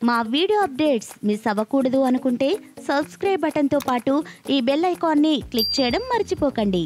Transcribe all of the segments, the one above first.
మా video updates miss అవ్వకూడదు అనుకుంటే సబ్స్క్రైబ్ బటన్తో పాటు ఈ బెల్ ఐకాన్ని క్లిక్ చేయడం మర్చిపోకండి.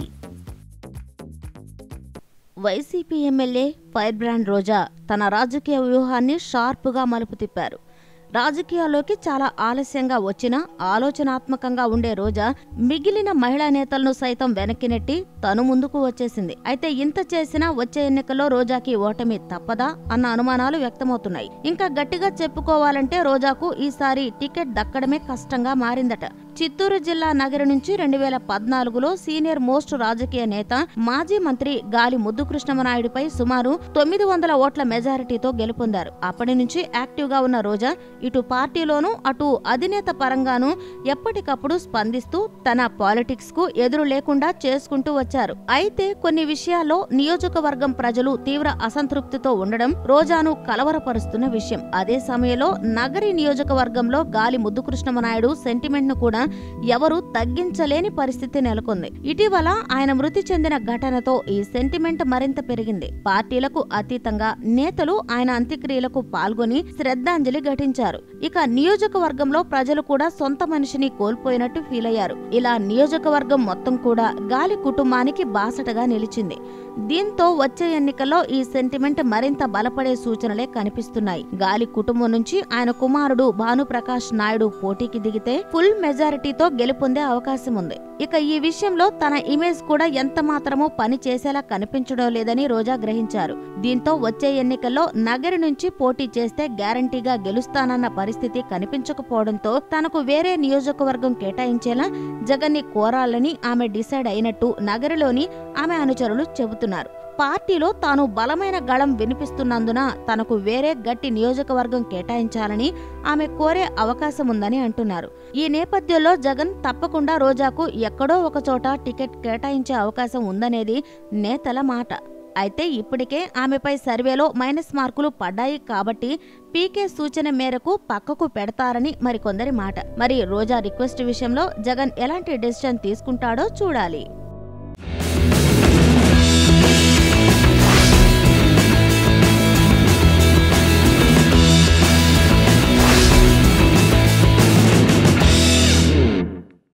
YSRCP MLA firebrand Roja తన రాజకీయ వ్యూహాన్ని షార్ప్గా మలుపు తిప్పారు. రాజకీయాల్లోకి చాలా ఆలస్యంగా వచ్చినా ఆలోచనాత్మకంగా ఉండే రోజా మిగిలిన మహిళా నేతలను సైతం వెనక్కి నెట్టి తను ముందుకు వచ్చేసింది. అయితే ఇంత చేసినా వచ్చే ఎన్నికల్లో రోజాకి ఓటమి తప్పదా అన్న అనుమానాలు వ్యక్తమవుతున్నాయి. ఇంకా గట్టిగా చెప్పుకోవాలంటే రోజాకు ఈసారి టికెట్ దక్కడమే కష్టంగా మారిందట. చిత్తూరు జిల్లా నగరి నుంచి 2014లో సీనియర్ మోస్ట్ రాజకీయ నేత మాజీ మంత్రి గాలి ముద్దుకృష్ణమనాయుడిపై సుమారు 900 ఓట్ల మెజారిటీతో గెలుపొందారు. అప్పటి నుంచి యాక్టివ్ గా ఉన్న రోజా ఇటు పార్టీలోనూ అటు అధినేత పరంగానూ ఎప్పటికప్పుడు స్పందిస్తూ తన పాలిటిక్స్ కు ఎదురు లేకుండా చేసుకుంటూ వచ్చారు. అయితే కొన్ని విషయాల్లో నియోజకవర్గం ప్రజలు తీవ్ర అసంతృప్తితో ఉండడం రోజాను కలవరపరుస్తున్న విషయం. అదే సమయంలో నగరి నియోజకవర్గంలో గాలి ముద్దుకృష్ణమనాయుడు సెంటిమెంట్ ను కూడా ఎవరు తగ్గించలేని పరిస్థితి నెలకొంది. ఇటీవల ఆయన మృతి చెందిన ఘటనతో ఈ సెంటిమెంట్ మరింత పెరిగింది. పార్టీలకు అతీతంగా నేతలు ఆయన అంత్యక్రియలకు పాల్గొని శ్రద్ధాంజలి ఘటించారు. ఇక నియోజకవర్గంలో ప్రజలు కూడా సొంత మనిషిని కోల్పోయినట్టు ఫీల్ అయ్యారు. ఇలా నియోజకవర్గం మొత్తం కూడా గాలి కుటుంబానికి బాసటగా నిలిచింది. దీంతో వచ్చే ఎన్నికల్లో ఈ సెంటిమెంట్ మరింత బలపడే సూచనలే కనిపిస్తున్నాయి. గాలి కుటుంబం నుంచి ఆయన కుమారుడు భానుప్రకాష్ నాయుడు పోటీకి దిగితే ఫుల్ మెజారిటీతో గెలుపొందే అవకాశం ఉంది. ఇక ఈ విషయంలో తన ఇమేజ్ కూడా ఎంత మాత్రమూ పని చేసేలా కనిపించడం లేదని రోజా గ్రహించారు. దీంతో వచ్చే ఎన్నికల్లో నగరి నుంచి పోటీ చేస్తే గ్యారంటీగా గెలుస్తానన్న పరిస్థితి కనిపించకపోవడంతో తనకు వేరే నియోజకవర్గం కేటాయించేలా జగన్ని కోరాలని ఆమె డిసైడ్ అయినట్టు నగరిలోని ఆమె అనుచరులు చెబుతున్నారు. పార్టీలో తాను బలమైన గళం వినిపిస్తున్నందున తనకు వేరే గట్టి నియోజకవర్గం కేటాయించాలని ఆమె కోరే అవకాశం ఉందని అంటున్నారు. ఈ నేపథ్యంలో జగన్ తప్పకుండా రోజాకు ఎక్కడో ఒకచోట టికెట్ కేటాయించే అవకాశం ఉందనేది నేతల మాట. అయితే ఇప్పటికే ఆమెపై సర్వేలో మైనస్ మార్కులు పడ్డాయి కాబట్టి పీకే సూచన మేరకు పక్కకు పెడతారని మరికొందరి మాట. మరి రోజా రిక్వెస్ట్ విషయంలో జగన్ ఎలాంటి డెసిషన్ తీసుకుంటాడో చూడాలి.